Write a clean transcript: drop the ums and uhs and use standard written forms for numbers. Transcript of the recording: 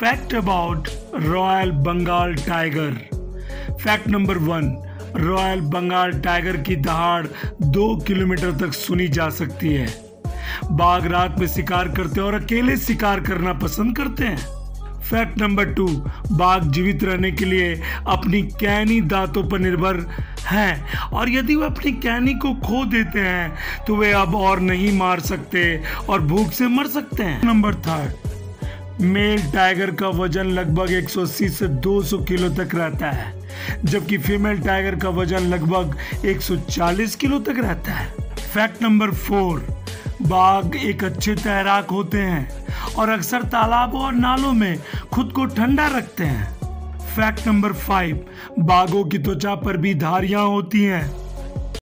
Fact about royal Bengal tiger. Fact number 1, royal Bengal tiger की दहाड़ 2 kilometre तक सुनी जा सकती है। बाघ रात में शिकार करते हैं और अकेले शिकार करना पसंद करते हैं। फैक्ट नंबर 2, बाघ जीवित रहने के लिए अपनी कैनी दांतों पर निर्भर हैं और यदि वे अपनी कैनी को खो देते हैं तो वे अब और नहीं मार सकते और भूख से मर सकते हैं। नंबर 3, मेल टाइगर का वजन लगभग 180 से 200 किलो तक रहता है, जबकि फीमेल टाइगर का वजन लगभग 140 किलो तक रहता है। फैक्ट नंबर 4, बाघ एक अच्छे तैराक होते हैं और अक्सर तालाबों और नालों में खुद को ठंडा रखते हैं। फैक्ट नंबर 5, बाघों की त्वचा पर भी धारियां होती हैं